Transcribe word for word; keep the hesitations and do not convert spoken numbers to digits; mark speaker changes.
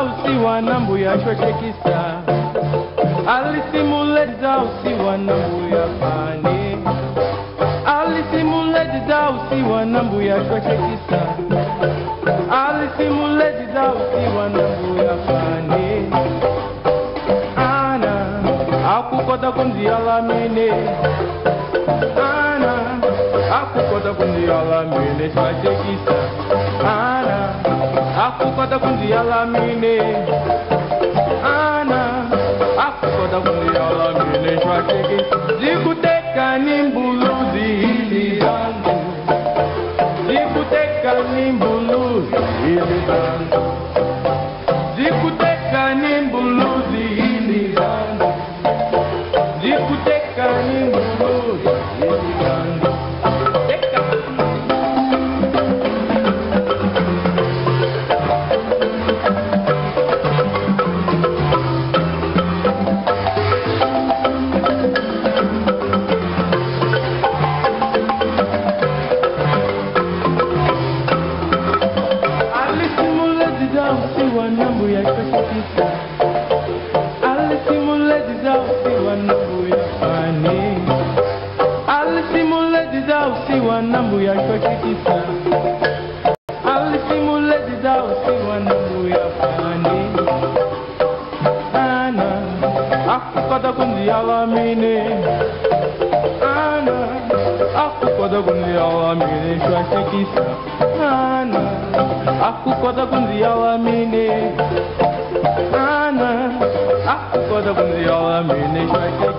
Speaker 1: usiwa nambu ya shwashekisa alisimuleza usiwa nambu ya fani alisimuleza usiwa nambu ya shwashekisa alisimuleza usiwa nambu ya fani ana akukota kundi alamine ana akukota kundi alamine shwashekisa ana akukota kundi alamine ana akukota kundi alamine shwashekisa zikuteka nimbuluzi hili zangu zikuteka nimbuluzi hili zangu zikuteka nimbuluzi hili zangu zikuteka nimbuluzi hili zangu usiwa nambu ya shwashekisa alisimuleza usiwa nambu ya fani alisimuleza usiwa nambu ya shwashekisa alisimuleza usiwa nambu ya fani ana akukota kundi alamine ana akukota kundi alamine shwashekisa ana akukota kundi alamine ana akukota kundi alamine shwashekisa